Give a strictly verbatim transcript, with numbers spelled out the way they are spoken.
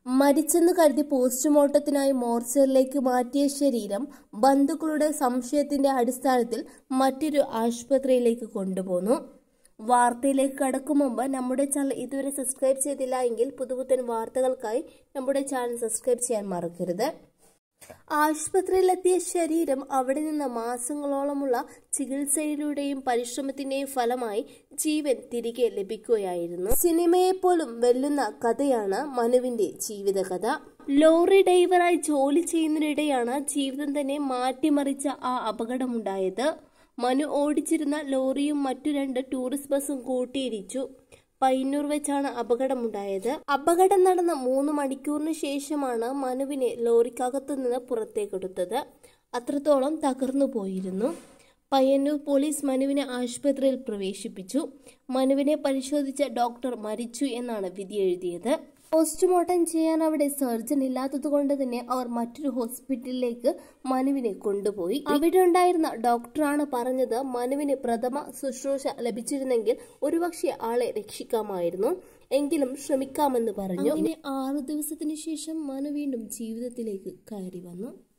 മരിച്ചെന്ന് കരുതി പോസ്റ്റ്മോർട്ടത്തിനായി മോർച്ചറിയിലേക്ക് മാറ്റിയ ശരീരം ബന്ധുക്കളുടെ സംശയത്തിന്റെ അടിസ്ഥാനത്തിൽ മറ്റൊരു ആശുപത്രിയിലേക്ക് കൊണ്ടുപോന്നു. വാർത്തയിലേക്ക് കടക്കും മുമ്പ് നമ്മുടെ ചാനൽ ഇതുവരെ സബ്സ്ക്രൈബ് ചെയ്തില്ല എങ്കിൽ പുതുപുത്തൻ വാർത്തകൾക്കായി നമ്മുടെ ചാനൽ സബ്സ്ക്രൈബ് ചെയ്യാൻ മറക്കരുത്. ആശുപത്രിയിലെത്തിയ ശരീരം അവിടെ നിന്ന് മാസങ്ങളോളമുള്ള ചികിത്സയിലൂടെയും പരിശ്രമത്തിന്റെയും ഫലമായി ജീവൻ തിരികെ ലഭിക്കുകയായിരുന്നു. സിനിമയെപ്പോലും വെല്ലുന്ന കഥയാണ് മനുവിന്റെ ജീവിതകഥ. ലോറി ഡ്രൈവറായി ജോലി ചെയ്യുന്നതിനിടെയാണ് ജീവിതം തന്നെ മാറ്റിമറിച്ച ആ അപകടമുണ്ടായത്. മനു ഓടിച്ചിരുന്ന ലോറിയും മറ്റു രണ്ട് ടൂറിസ്റ്റ് ബസും കൂട്ടിയിടിച്ചു. പയ്യന്നൂർ വെച്ചാണ് അപകടമുണ്ടായത്. അപകടം നടന്ന മൂന്ന് മണിക്കൂറിന് ശേഷമാണ് മനുവിനെ ലോറിക്കകത്തു നിന്ന് പുറത്തേക്കെടുത്തത്. അത്രത്തോളം തകർന്നു പോയിരുന്നു. പയ്യന്നൂർ പോലീസ് മനുവിനെ ആശുപത്രിയിൽ പ്രവേശിപ്പിച്ചു. മനുവിനെ പരിശോധിച്ച ഡോക്ടർ മരിച്ചു എന്നാണ് വിധി എഴുതിയത്. പോസ്റ്റ്മോർട്ടം ചെയ്യാൻ അവിടെ സർജൻ ഇല്ലാത്തതുകൊണ്ട് തന്നെ അവർ മറ്റൊരു ഹോസ്പിറ്റലിലേക്ക് മനുവിനെ കൊണ്ടുപോയി. അവിടെ ഉണ്ടായിരുന്ന ഡോക്ടറാണ് പറഞ്ഞത് മനുവിന് പ്രഥമ ശുശ്രൂഷ ലഭിച്ചിരുന്നെങ്കിൽ ഒരുപക്ഷെ ആളെ രക്ഷിക്കാമായിരുന്നു, എങ്കിലും ശ്രമിക്കാമെന്ന് പറഞ്ഞു. അങ്ങനെ ആറു ദിവസത്തിനു ശേഷം മനു വീണ്ടും ജീവിതത്തിലേക്ക് കയറി വന്നു.